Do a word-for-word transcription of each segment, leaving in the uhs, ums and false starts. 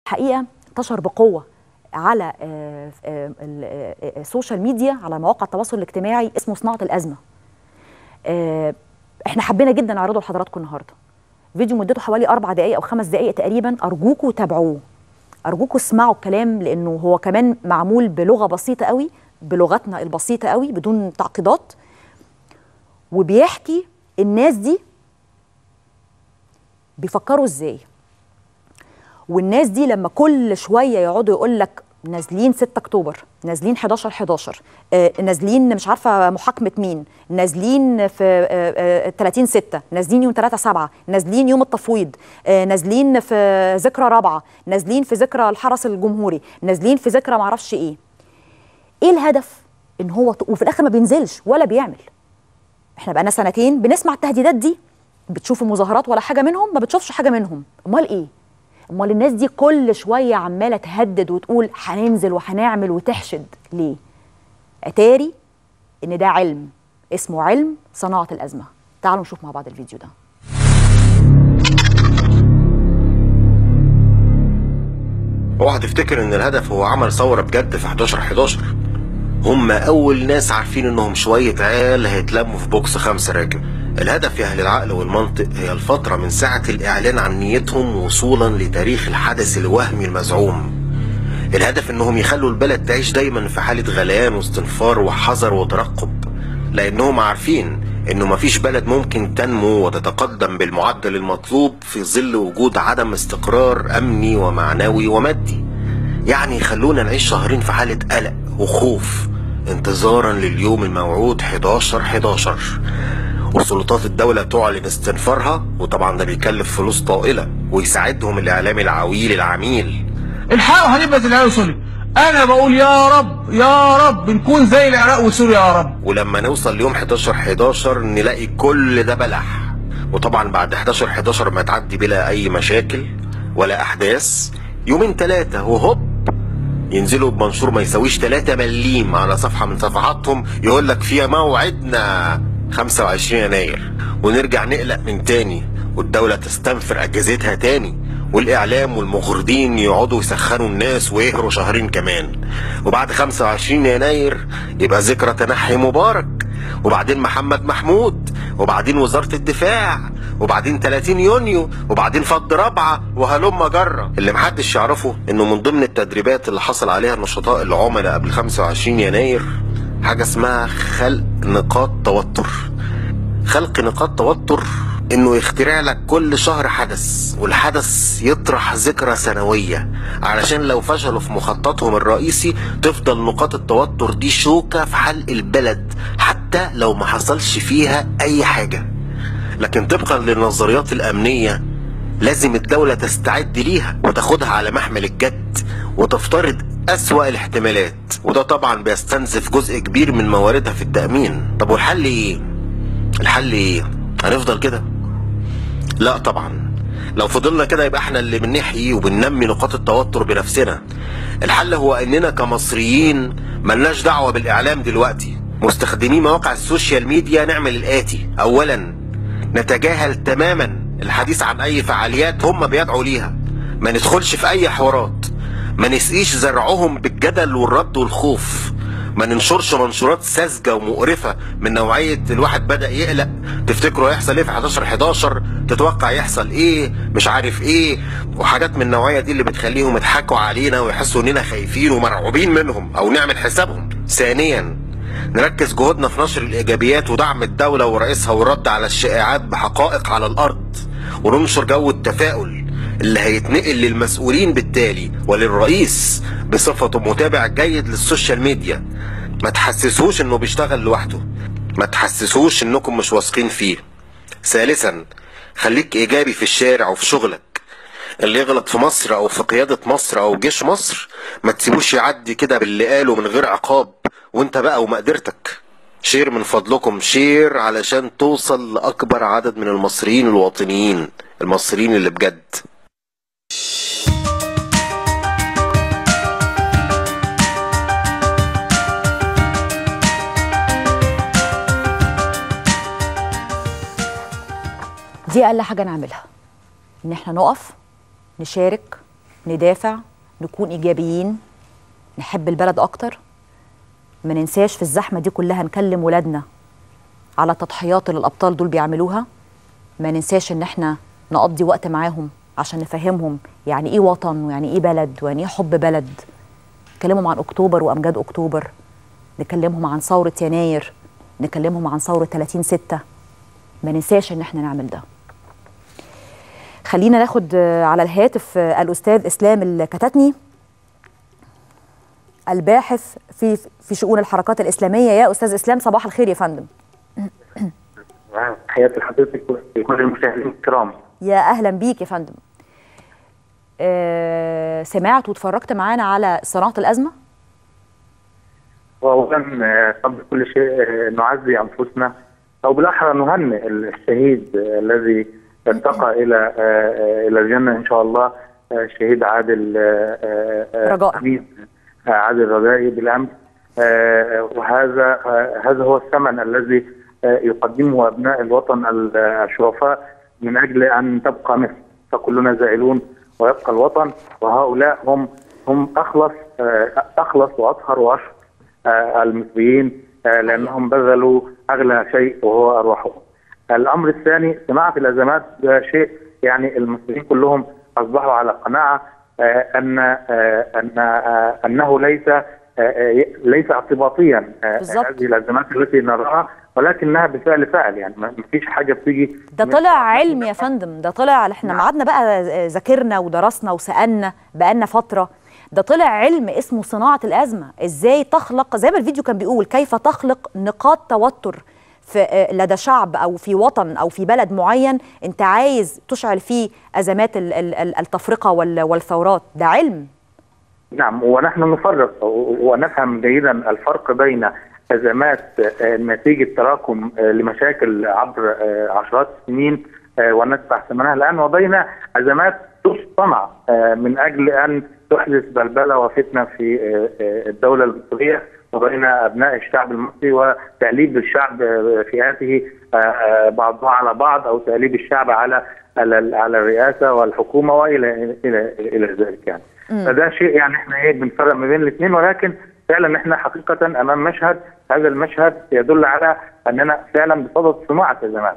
حقيقة انتشر بقوة على السوشيال ميديا، على مواقع التواصل الاجتماعي، اسمه صناعة الأزمة. احنا حبينا جدا نعرضه لحضراتكم النهارده. فيديو مدته حوالي أربع دقايق أو خمس دقايق تقريبا، أرجوكوا تابعوه، أرجوكوا اسمعوا الكلام، لأنه هو كمان معمول بلغة بسيطة قوي، بلغتنا البسيطة قوي بدون تعقيدات، وبيحكي الناس دي بيفكروا ازاي. والناس دي لما كل شويه يقعدوا يقول لك نازلين ستة أكتوبر، نازلين حداشر حداشر، آه نازلين مش عارفه محاكمه مين، نازلين في آه آه تلاتين ستة، نازلين يوم تلاتة سبعة، نازلين يوم التفويض، آه نازلين في ذكرى رابعه، نازلين في ذكرى الحرس الجمهوري، نازلين في ذكرى معرفش ايه. ايه الهدف؟ ان هو وفي الاخر ما بينزلش ولا بيعمل. احنا بقالنا سنتين بنسمع التهديدات دي، بتشوفوا مظاهرات ولا حاجه منهم؟ ما بتشوفش حاجه منهم. امال ايه؟ امال الناس دي كل شويه عماله تهدد وتقول هننزل وهنعمل وتحشد ليه؟ اتاري ان ده علم، اسمه علم صناعه الازمه. تعالوا نشوف مع بعض الفيديو ده. اوعى تفتكر ان الهدف هو عمل ثوره بجد في حداشر حداشر. هم اول ناس عارفين انهم شويه عيال هيتلموا في بوكس خمسه راكب. الهدف يا اهل العقل والمنطق هي الفترة من ساعة الإعلان عن نيتهم وصولا لتاريخ الحدث الوهمي المزعوم. الهدف إنهم يخلوا البلد تعيش دايما في حالة غليان واستنفار وحذر وترقب، لأنهم عارفين إنه مفيش بلد ممكن تنمو وتتقدم بالمعدل المطلوب في ظل وجود عدم استقرار أمني ومعنوي ومادي. يعني يخلونا نعيش شهرين في حالة قلق وخوف انتظارا لليوم الموعود حداشر حداشر، وسلطات الدولة تعلن استنفارها، وطبعا ده بيكلف فلوس طائلة، ويساعدهم الإعلام العويل العميل. الحقوا هنبقى زي العراق وسوريا. أنا بقول يا رب يا رب نكون زي العراق وسوريا يا رب. ولما نوصل ليوم حداشر حداشر نلاقي كل ده بلح. وطبعا بعد حداشر حداشر ما تعدي بلا أي مشاكل ولا أحداث، يومين ثلاثة وهوب ينزلوا بمنشور ما يساويش ثلاثة مليم على صفحة من صفحاتهم يقول لك فيها موعدنا خمسة وعشرين يناير، ونرجع نقلق من تاني، والدولة تستنفر أجهزتها تاني، والإعلام والمغردين يقعدوا يسخنوا الناس ويهروا شهرين كمان. وبعد خمسة وعشرين يناير يبقى ذكرى تنحي مبارك، وبعدين محمد محمود، وبعدين وزارة الدفاع، وبعدين تلاتين يونيو، وبعدين فض رابعة، وهلم جرة. اللي محدش يعرفه إنه من ضمن التدريبات اللي حصل عليها النشطاء العملاء قبل خمسة وعشرين يناير حاجة اسمها خلق نقاط توتر. خلق نقاط توتر انه يخترع لك كل شهر حدث، والحدث يطرح ذكرى سنوية، علشان لو فشلوا في مخططهم الرئيسي تفضل نقاط التوتر دي شوكة في حلق البلد حتى لو ما حصلش فيها اي حاجة. لكن طبقا للنظريات الامنية لازم الدولة تستعد ليها وتاخدها على محمل الجد وتفترض أسوأ الاحتمالات، وده طبعا بيستنزف جزء كبير من مواردها في التأمين. طب والحل ايه؟ الحل ايه؟ هنفضل كده؟ لا طبعا، لو فضلنا كده يبقى احنا اللي بنحيي وبننمي نقاط التوتر بنفسنا. الحل هو اننا كمصريين ملناش دعوة بالاعلام دلوقتي، مستخدمين مواقع السوشيال ميديا نعمل الآتي: اولا نتجاهل تماما الحديث عن اي فعاليات هم بيدعوا ليها، ما ندخلش في اي حوارات، ما نسقيش زرعهم بالجدل والرد والخوف، ما ننشرش منشورات ساذجه ومقرفه من نوعيه الواحد بدأ يقلق، تفتكروا هيحصل ايه في حداشر حداشر، تتوقع يحصل ايه، مش عارف ايه، وحاجات من النوعيه دي اللي بتخليهم يضحكوا علينا ويحسوا اننا خايفين ومرعوبين منهم او نعمل حسابهم. ثانيا نركز جهودنا في نشر الايجابيات ودعم الدوله ورئيسها والرد على الشائعات بحقائق على الارض، وننشر جو التفاؤل اللي هيتنقل للمسؤولين بالتالي وللرئيس بصفته متابع جيد للسوشيال ميديا. ما تحسسوش انه بيشتغل لوحده، ما تحسسوش انكم مش واثقين فيه. ثالثا خليك ايجابي في الشارع وفي شغلك. اللي يغلط في مصر او في قيادة مصر او جيش مصر ما تسيبوش يعدي كده باللي قاله من غير عقاب، وانت بقى ومقدرتك. شير من فضلكم، شير علشان توصل لأكبر عدد من المصريين الوطنيين، المصريين اللي بجد. دي أقل حاجة نعملها، إن احنا نقف نشارك ندافع، نكون إيجابيين، نحب البلد أكتر، ما ننساش في الزحمة دي كلها نكلم ولادنا على التضحيات اللي الأبطال دول بيعملوها، ما ننساش إن احنا نقضي وقت معاهم عشان نفهمهم يعني إيه وطن ويعني إيه بلد ويعني إيه حب بلد. نكلمهم عن أكتوبر وأمجاد أكتوبر، نكلمهم عن ثورة يناير، نكلمهم عن ثورة ثلاثين ستة. ما ننساش إن احنا نعمل ده. خلينا ناخد على الهاتف الأستاذ إسلام الكتاتني، الباحث في في شؤون الحركات الإسلامية. يا أستاذ إسلام صباح الخير يا فندم. تحياتي لحضرتك ولكل المشاهدين الكرام. يا أهلا بيك يا فندم. أه سمعت واتفرجت معانا على صناعة الأزمة؟ وأولا قبل كل شيء نعزي أنفسنا أو بالأحرى نهنئ الشهيد الذي ارتقى إلى إلى الجنة إن شاء الله، الشهيد عادل رجاء عادل رجائي بالأمس. وهذا هذا هو الثمن الذي يقدمه أبناء الوطن الشرفاء من أجل أن تبقى مصر، فكلنا زائلون ويبقى الوطن، وهؤلاء هم هم أخلص أخلص وأطهر وأشرف المصريين، لأنهم بذلوا أغلى شيء وهو أرواحهم. الأمر الثاني، صناعة الأزمات ده شيء يعني المصريين كلهم أصبحوا على قناعة أن أن أنه ليس ليس اعتباطيا هذه الأزمات التي نراها، ولكنها بفعل فعل، يعني ما فيش حاجة بتيجي. ده طلع علم يا فندم، ده طلع احنا قعدنا بقى ذاكرنا ودرسنا وسألنا بقالنا فترة. ده طلع علم اسمه صناعة الأزمة، ازاي تخلق زي ما الفيديو كان بيقول كيف تخلق نقاط توتر في لدى شعب او في وطن او في بلد معين انت عايز تشعل فيه ازمات التفرقة والثورات. ده علم. نعم، ونحن نفرق ونفهم جيدا الفرق بين أزمات نتيجة تراكم لمشاكل عبر عشرات السنين وندفع ثمنها الآن، وبين أزمات تصنع من أجل أن تحدث بلبلة وفتنة في الدولة المصرية وبين أبناء الشعب المصري، وتأليب الشعب فئاته بعضها على بعض، أو تأليب الشعب على على الرئاسة والحكومة وإلى إلى إلى ذلك يعني. م. فده شيء يعني احنا ايه بنفرق ما بين الاثنين، ولكن فعلا احنا حقيقة أمام مشهد، هذا المشهد يدل على أننا فعلا بصدد صناعة أزمات،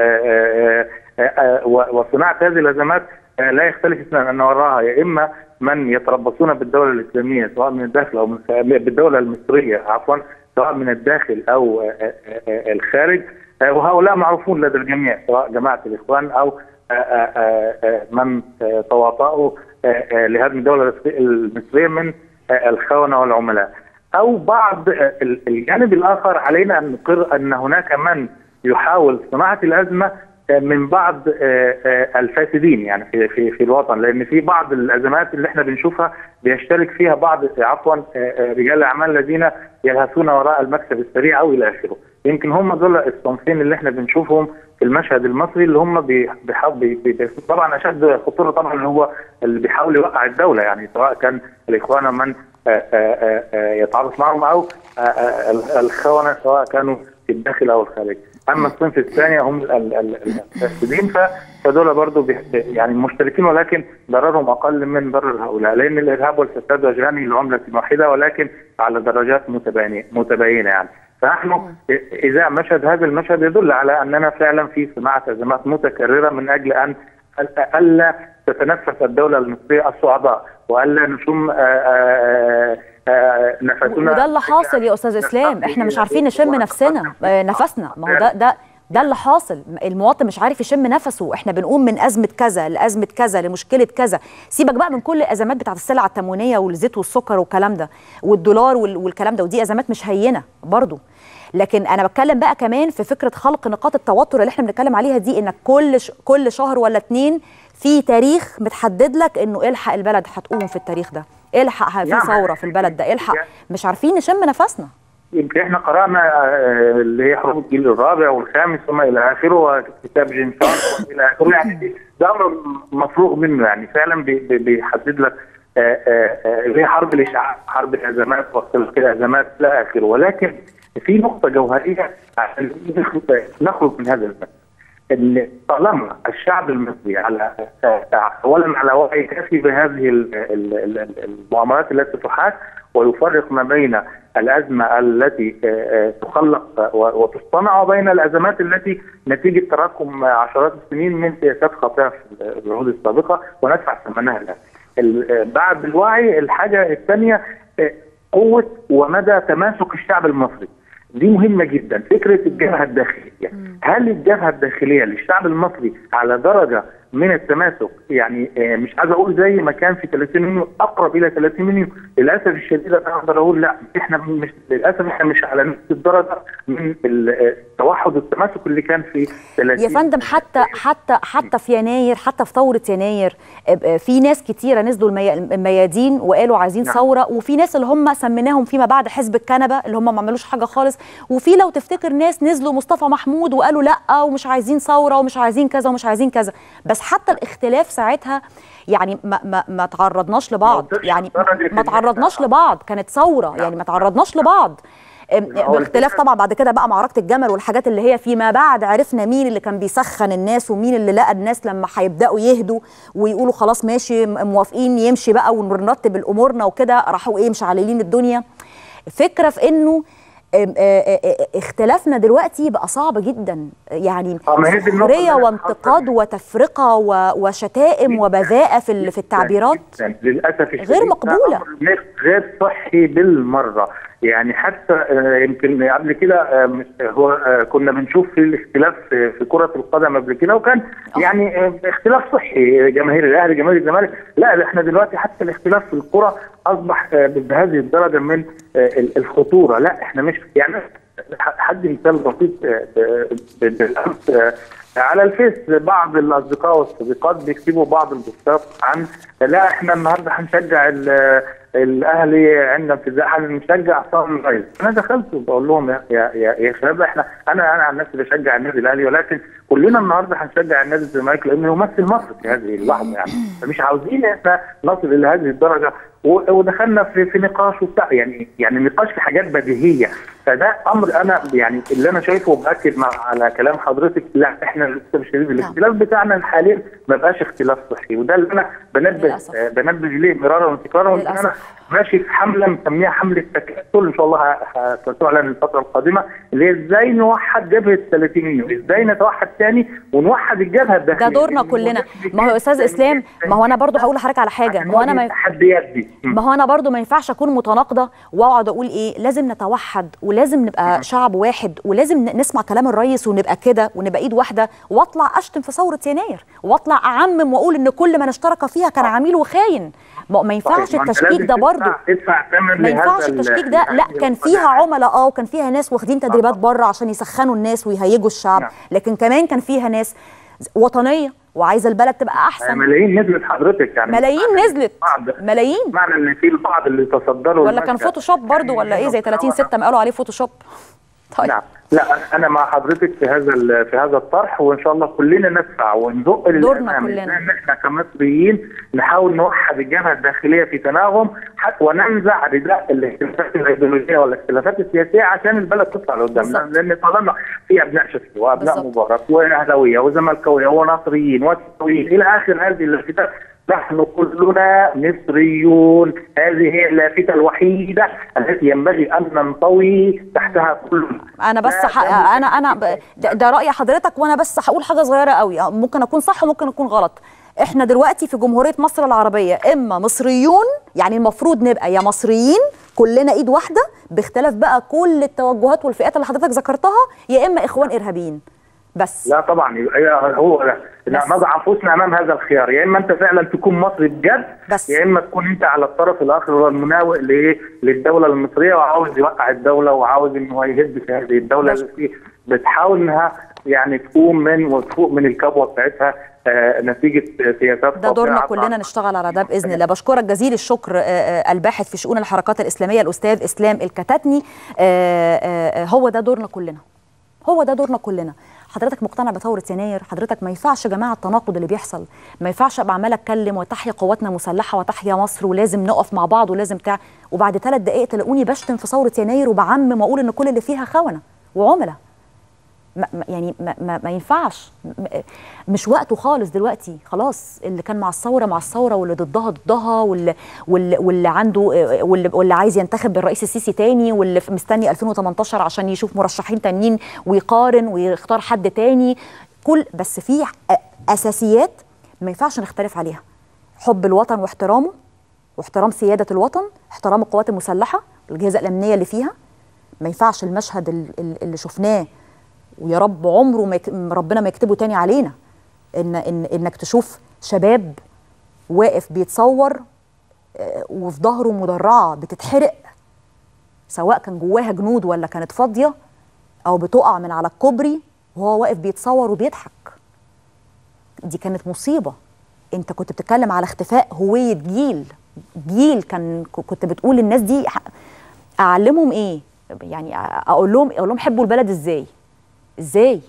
وصناعة هذه الأزمات لا يختلف اثنان أن وراها يا إما من يتربصون بالدولة الإسلامية سواء من الداخل أو من بالدولة المصرية عفوا سواء من الداخل أو الخارج، وهؤلاء معروفون لدى الجميع سواء جماعة الإخوان أو من تواطؤوا لهدم الدولة المصرية من الخونة والعملاء، أو بعض الجانب الآخر. علينا أن نقر أن هناك من يحاول صناعة الأزمة من بعض الفاسدين يعني في في في الوطن، لأن في بعض الأزمات اللي احنا بنشوفها بيشترك فيها بعض عفوا رجال الأعمال الذين يلهثون وراء المكسب السريع أو إلى آخره. يمكن هم دول الصنفين اللي احنا بنشوفهم في المشهد المصري اللي هم بيحاول طبعا اشد خطوره، طبعا اللي هو اللي بيحاول يوقع الدوله، يعني سواء كان الاخوان من يتعاطف معهم او الخونه سواء كانوا في الداخل او الخارج. اما الصنف الثاني هم الفاسدين، فدول برضه يعني مشتركين ولكن ضررهم اقل من ضرر هؤلاء، لان الارهاب والفساد وجهان لعمله واحده ولكن على درجات متباينه متباينه يعني. فنحن إذا مشهد هذا المشهد يدل على أننا فعلا في صناعة أزمات متكررة من أجل أن ألا تتنفس الدولة المصرية الصعداء وألا نشم نفسنا. وده اللي حاصل يا أستاذ إسلام، إحنا مش عارفين نشم نفسنا نفسنا، ما هو ده ده ده اللي حاصل. المواطن مش عارف يشم نفسه، احنا بنقوم من أزمة كذا لأزمة كذا لمشكلة كذا. سيبك بقى من كل الأزمات بتاعت السلع التموينية والزيت والسكر والكلام ده والدولار والكلام ده، ودي أزمات مش هينة برضو. لكن أنا بتكلم بقى كمان في فكرة خلق نقاط التوتر اللي احنا بنتكلم عليها دي، إنك كل ش... كل شهر ولا اتنين في تاريخ متحدد لك إنه الحق البلد هتقوم في التاريخ ده، الحق في ثورة في البلد ده، الحق. مش عارفين نشم نفسنا. يمكن احنا قرانا اللي هي حروب الجيل الرابع والخامس ثم الى اخره وكتاب جيمس شارب الى اخره، يعني ده امر مفروغ منه، يعني فعلا بيحدد لك اللي هي حرب الاشعاع، حرب الازمات واختلاف الازمات الى اخره. ولكن في نقطه جوهريه عشان نخرج من هذا المشهد. ان طالما الشعب المصري على اولا على وعي كافي بهذه المؤامرات التي تحاك، ويفرق ما بين الازمه التي تخلق وتصطنع وبين الازمات التي نتيجه تراكم عشرات السنين من سياسات خاطئه في العهود السابقه وندفع ثمنها الان. بعد الوعي الحاجه الثانيه قوه ومدى تماسك الشعب المصري، دي مهمه جدا. فكره الجبهه الداخليه، هل الجبهه الداخليه للشعب المصري على درجه من التماسك؟ يعني مش عايز اقول زي ما كان في ثلاثين يونيو، اقرب الى ثلاثين يونيو. للاسف الشديد انا اقدر اقول لا، احنا مش للاسف احنا مش على نفس الدرجه من التوحد والتماسك اللي كان في ثلاثين يا فندم. حتى حتى حتى في يناير، حتى في ثوره يناير في ناس كتيره نزلوا الميادين وقالوا عايزين نعم. ثوره، وفي ناس اللي هم سميناهم فيما بعد حزب الكنبه اللي هم ما عملوش حاجه خالص، وفي لو تفتكر ناس نزلوا مصطفى محمود وقالوا لا ومش عايزين ثوره ومش عايزين كذا ومش عايزين كذا. بس حتى الاختلاف ساعتها يعني ما ما ما تعرضناش لبعض، يعني ما تعرضناش لبعض، كانت ثوره يعني ما تعرضناش لبعض باختلاف. طبعا بعد كده بقى معركه الجمل والحاجات اللي هي فيما بعد عرفنا مين اللي كان بيسخن الناس ومين اللي لقى الناس لما هيبداوا يهدوا ويقولوا خلاص ماشي موافقين يمشي بقى ونرتب الامورنا وكده، راحوا ايه مشعللين الدنيا. فكره في انه اختلافنا دلوقتي بقى صعب جدا، يعني سخريه وانتقاد وتفرقه وشتائم وبذاءه في في التعبيرات للاسف غير مقبوله، غير صحي بالمره. يعني حتى يمكن قبل كده هو كنا بنشوف في الاختلاف في كرة القدم قبل كده، وكان يعني اختلاف صحي، جماهير الاهلي جماهير الزمالك. لا احنا دلوقتي حتى الاختلاف في الكرة اصبح بهذه الدرجة من الخطورة. لا احنا مش يعني حد مثال بسيط بالامس على الفيس بعض الاصدقاء والصديقات بيكتبوا بعض البوستات عن لا احنا النهارده هنشجع الاهلي عندنا في هنشجع عصام الريس. انا دخلت وبقول لهم يا يا يا شباب احنا انا انا عن نفسي بشجع النادي الاهلي، ولكن كلنا النهارده هنشجع النادي الزمالك لانه يمثل مصر في هذه اللحظه. يعني فمش عاوزين احنا نصل الى هذه الدرجه، ودخلنا في في نقاش وبتاع يعني يعني نقاش في حاجات بديهيه. فده امر انا يعني اللي انا شايفه باكد مع على كلام حضرتك. لا احنا للاسف الشديد الاختلاف بتاعنا حاليا ما بقاش اختلاف صحي، وده اللي انا بنبه آه بنبه ليه مرارا وتكرارا. وان انا ماشي في حمله مسميها حمله تكتل ان شاء الله هتعلن الفتره القادمه، اللي هي ازاي نوحد جبهه ثلاثين يونيو، ازاي نتوحد تاني ونوحد الجبهه الداخليه. ده دورنا كلنا. ما هو يا استاذ اسلام، ما هو انا برضو هقول لحضرتك على حاجه، ما هو انا ما التحديات دي ما هو انا برضو ما ينفعش اكون متناقضه واقعد اقول ايه لازم نتوحد ولازم نبقى شعب واحد ولازم نسمع كلام الرئيس ونبقى كده ونبقى ايد واحده، واطلع اشتم في ثوره يناير واطلع اعمم واقول ان كل من اشترك فيها كان عميل وخاين. ما ينفعش التشكيك ده برضو، ما ينفعش التشكيك ده. لا كان فيها عملاء اه وكان فيها ناس واخدين تدريبات بره عشان يسخنوا الناس ويهيجوا الشعب، لكن كمان كان فيها ناس وطنيه وعايزه البلد تبقى احسن. ملايين نزلت حضرتك، يعني ملايين نزلت ملايين. معنى ان في البعض اللي تصدروا ولا كان فوتوشوب برضو ولا ايه زي ثلاثين ستة ما قالوا عليه فوتوشوب. طيب نعم. لا انا مع حضرتك في هذا في هذا الطرح، وان شاء الله كلنا ندفع ونزق دورنا كلنا ان احنا كمصريين نحاول نوحد الجبهه الداخليه في تناغم حتى وننزع رداء الاختلافات الايديولوجيه والاختلافات السياسيه عشان البلد تطلع لقدام، لان طالما في ابناء شفيق وابناء مبارك واهلاويه وزملكاويه وناصريين وتسويين الى اخر هذه الاختلافات، نحن كلنا مصريون. هذه هي اللافتة الوحيدة التي ينبغي أن ننطوي تحتها كلنا. أنا بس ح... أنا أنا ب... ده, ده رأي حضرتك، وأنا بس هقول حاجة صغيرة قوي ممكن أكون صح وممكن أكون غلط. إحنا دلوقتي في جمهورية مصر العربية إما مصريون، يعني المفروض نبقى يا مصريين كلنا إيد واحدة باختلاف بقى كل التوجهات والفئات اللي حضرتك ذكرتها، يا إما إخوان إرهابيين بس. لا طبعا هو نضع انفسنا امام هذا الخيار، يا اما انت فعلا تكون مصري بجد بس، يا اما تكون انت على الطرف الاخر هو المناوئ لايه للدوله المصريه وعاوز يوقع الدوله وعاوز ان هو يهد في هذه الدوله اللي بتحاول انها يعني تقوم من وتفوق من الكبوه بتاعتها آه نتيجه سياسات. ده دورنا كلنا نشتغل على ده باذن الله. بشكرك جزيل الشكر آه الباحث في شؤون الحركات الاسلاميه الاستاذ اسلام الكتاتني. آه آه هو ده دورنا كلنا، هو ده دورنا كلنا. حضرتك مقتنع بثوره يناير؟ حضرتك ما ينفعش يا جماعه التناقض اللي بيحصل، ما ينفعش ابقى عماله اتكلم وتحيا قواتنا المسلحه وتحيا مصر ولازم نقف مع بعض ولازم بتاع، وبعد ثلاث دقائق تلاقوني بشتم في ثوره يناير وبعمم واقول ان كل اللي فيها خونه وعملاء. ما يعني ما, ما, ما ينفعش، مش وقته خالص دلوقتي. خلاص اللي كان مع الثوره مع الثوره، واللي ضدها ضدها، واللي واللي, واللي عنده واللي, واللي عايز ينتخب الرئيس السيسي تاني، واللي مستني ألفين وتمنتاشر عشان يشوف مرشحين تانيين ويقارن ويختار حد تاني. كل بس في اساسيات ما ينفعش نختلف عليها: حب الوطن واحترامه، واحترام سياده الوطن، احترام القوات المسلحه والجهازه الامنيه اللي فيها. ما ينفعش المشهد اللي شفناه، ويا رب عمره ما يك... ربنا ما يكتبه تاني علينا، إن... إن... انك تشوف شباب واقف بيتصور وفي ظهره مدرعه بتتحرق، سواء كان جواها جنود ولا كانت فاضيه، او بتقع من على الكوبري وهو واقف بيتصور وبيضحك. دي كانت مصيبه. انت كنت بتتكلم على اختفاء هويه جيل جيل كان كنت بتقول الناس دي اعلمهم ايه؟ يعني اقول لهم اقول لهم حبوا البلد ازاي؟ ازاي؟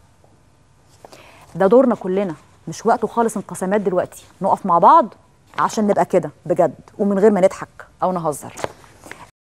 ده دورنا كلنا، مش وقته خالص انقسامات دلوقتي. نقف مع بعض عشان نبقى كده بجد، ومن غير ما نضحك او نهزر.